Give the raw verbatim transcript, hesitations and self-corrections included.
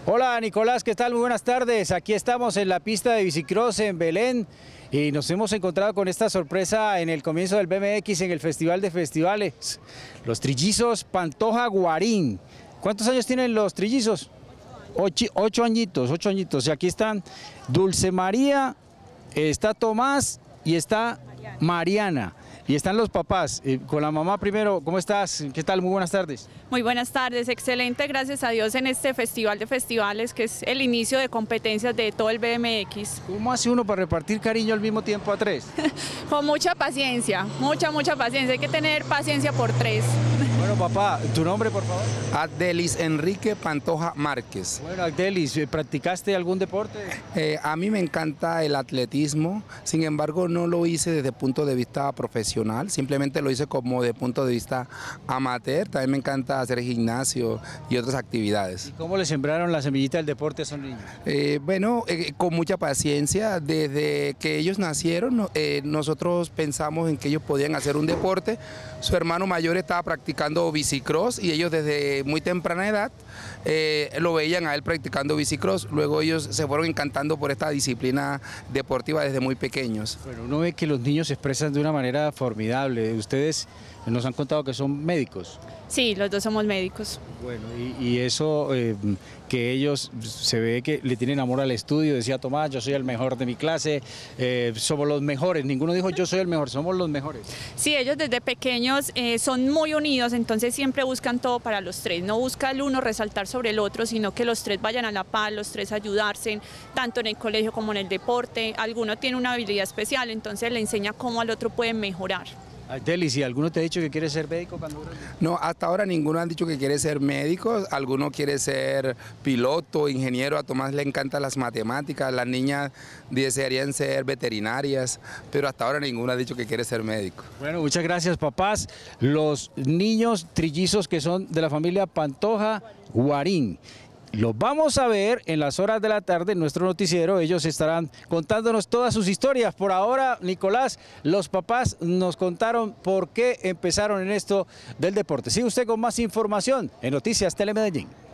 Hola Nicolás, ¿qué tal? Muy buenas tardes. Aquí estamos en la pista de bicicross en Belén y nos hemos encontrado con esta sorpresa en el comienzo del B M X en el Festival de Festivales. Los trillizos Pantoja Guarín. ¿Cuántos años tienen los trillizos? Ocho, ocho añitos, ocho añitos. Y aquí están Dulce María, está Tomás y está Mariana. Y están los papás, eh, con la mamá primero. ¿Cómo estás? ¿Qué tal? Muy buenas tardes. Muy buenas tardes, excelente, gracias a Dios en este Festival de Festivales, que es el inicio de competencias de todo el B M X. ¿Cómo hace uno para repartir cariño al mismo tiempo a tres? Con mucha paciencia, mucha, mucha paciencia, hay que tener paciencia por tres. Bueno, papá, ¿tu nombre, por favor? Adelis Enrique Pantoja Márquez. Bueno, Adelis, ¿practicaste algún deporte? Eh, a mí me encanta el atletismo, sin embargo no lo hice desde el punto de vista profesional, simplemente lo hice como de punto de vista amateur. También me encanta hacer gimnasio y otras actividades. ¿Y cómo le sembraron la semillita del deporte a esos niños? Eh, bueno, eh, con mucha paciencia, desde que ellos nacieron, no, eh, nosotros pensamos en que ellos podían hacer un deporte. Su hermano mayor estaba practicando bicicross y ellos desde muy temprana edad eh, lo veían a él practicando bicicross. Luego ellos se fueron encantando por esta disciplina deportiva desde muy pequeños. Bueno, uno ve que los niños se expresan de una manera formidable. Ustedes nos han contado que son médicos. Sí, los dos somos médicos. Bueno, y, y eso eh, que ellos se ve que le tienen amor al estudio. Decía Tomás, yo soy el mejor de mi clase, eh, somos los mejores. Ninguno dijo yo soy el mejor, somos los mejores. Sí, ellos desde pequeños eh, son muy unidos, entonces siempre buscan todo para los tres. No busca el uno resaltar sobre el otro, sino que los tres vayan a la par, los tres ayudarse, tanto en el colegio como en el deporte. Alguno tiene una habilidad especial, entonces le enseña cómo al otro puede mejorar. Delis, ¿y alguno te ha dicho que quiere ser médico cuando grande? No, hasta ahora ninguno ha dicho que quiere ser médico, alguno quiere ser piloto, ingeniero. A Tomás le encantan las matemáticas, las niñas desearían ser veterinarias, pero hasta ahora ninguno ha dicho que quiere ser médico. Bueno, muchas gracias, papás. Los niños trillizos que son de la familia Pantoja Guarín. Los vamos a ver en las horas de la tarde en nuestro noticiero. Ellos estarán contándonos todas sus historias. Por ahora, Nicolás, los papás nos contaron por qué empezaron en esto del deporte. Sigue usted con más información en Noticias Telemedellín.